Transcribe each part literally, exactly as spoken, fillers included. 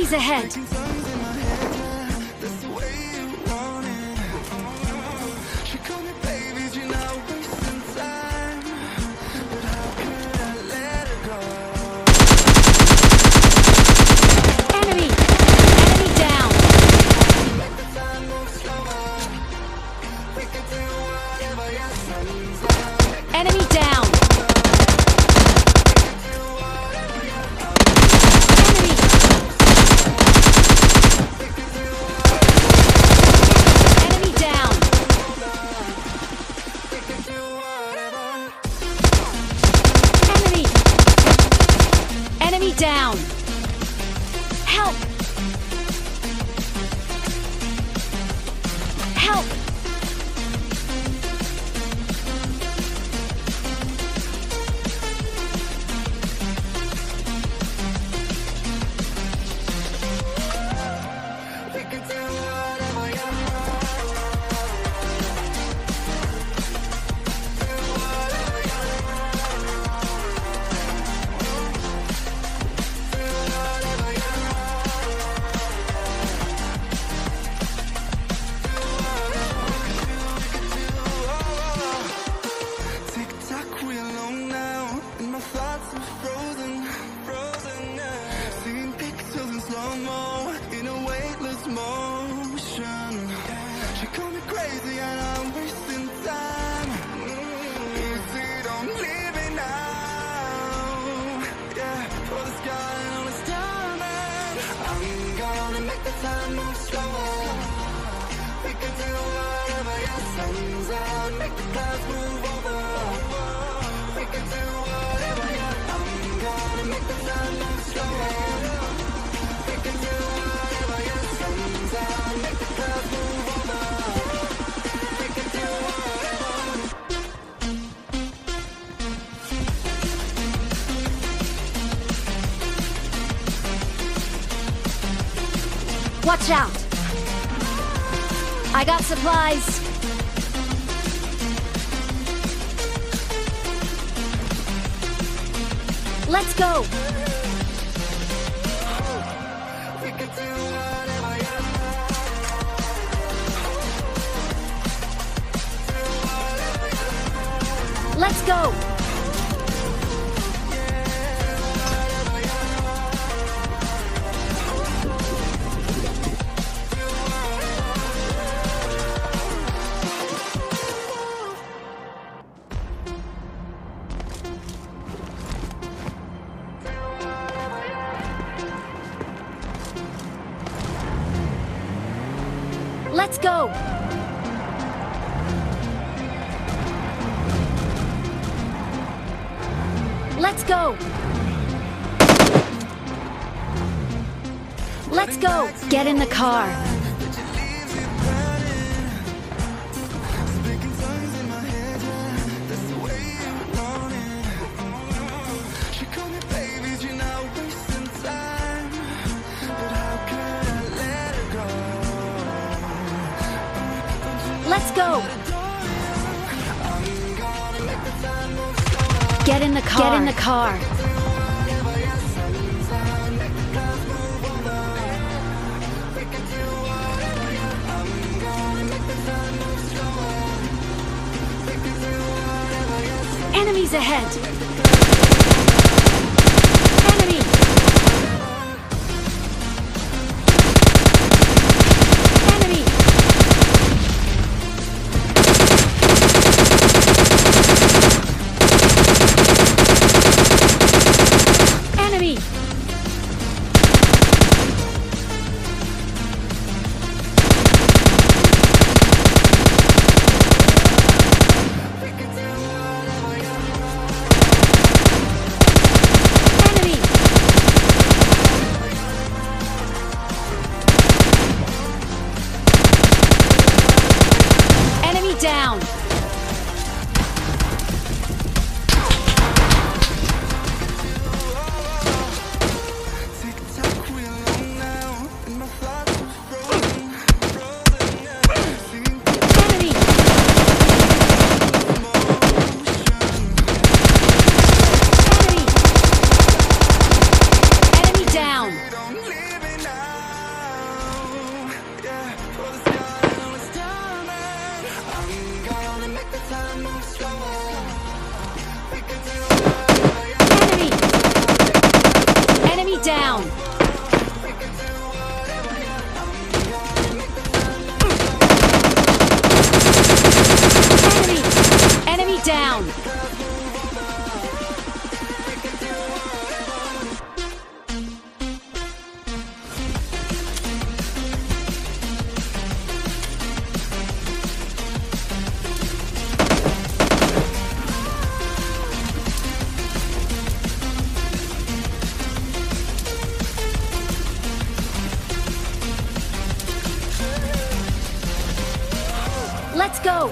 Enemies ahead! Enemy down! Enemy! Enemy down! Enemy! Enemy down! Help! Help! Time moves slower. We can do whatever your sun's out. Make the clouds move over. We can do whatever your I'm gonna make the time move slower. We can do whatever your sun's out. Make the clouds move over. We can do Watch out! I got supplies! Let's go! Let's go! Let's go! Let's go! Let's go! Get in the car! Let's go! Get in the car! Get in the car! Enemies ahead! Enemy! Enemy! Enemy! Enemy! Enemy down! Enemy! Enemy down! Let's go!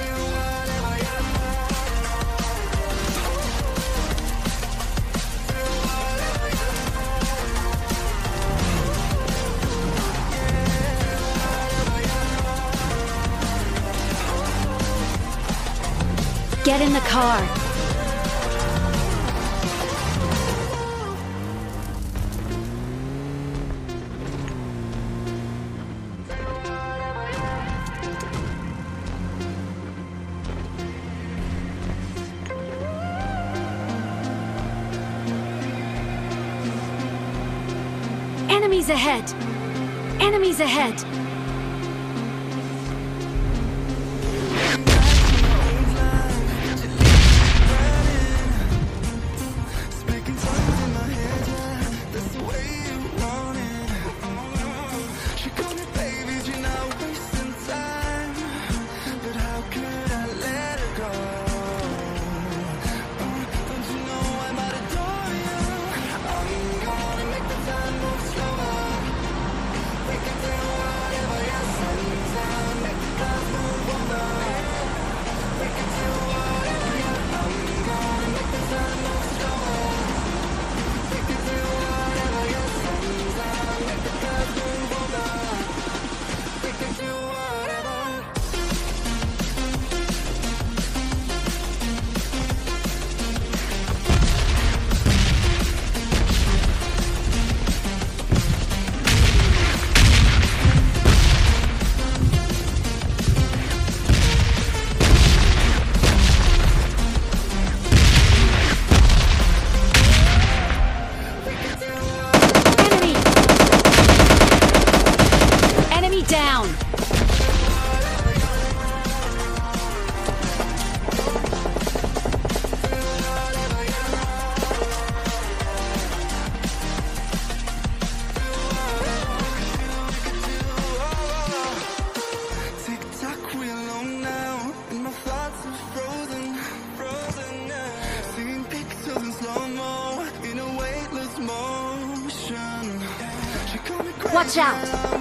Get in the car. Enemies ahead! Enemies ahead! Down! Tick-tock, we alone now, and my thoughts are frozen, frozen now. Seeing pixels in slow-mo, in a weightless motion. She called me crazy. Watch out!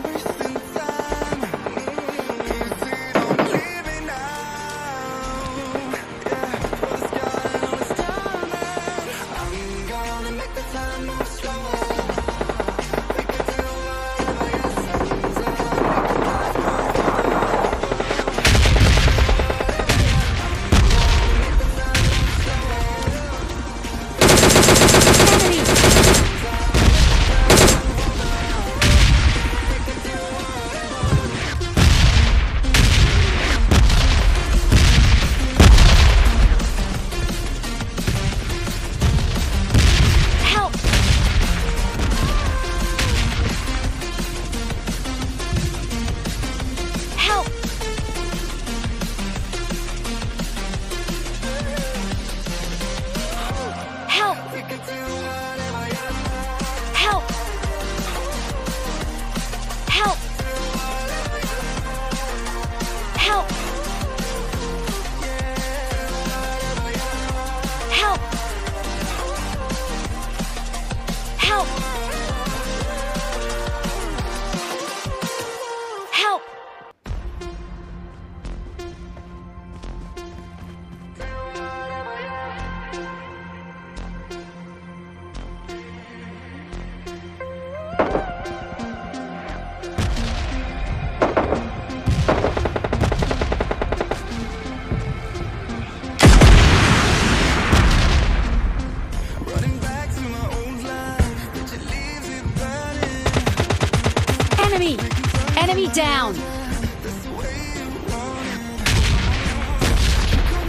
Enemy down!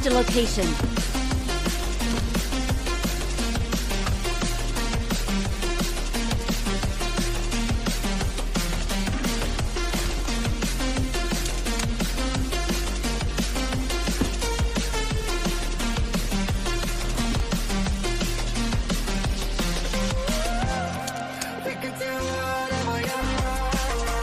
Marked a location. We could do whatever you want.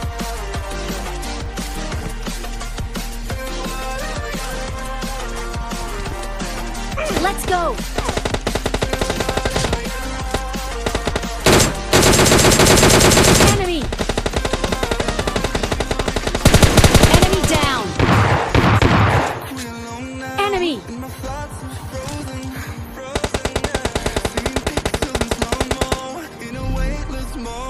Let's go! Enemy! Enemy down! We alone now. Enemy! And my thoughts are frozen, frozen now. Seeing pixels in slow-mo in a weightless moment.